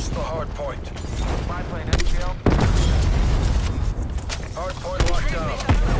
lost the hard point. Spy plane, SPL. Hard point locked down.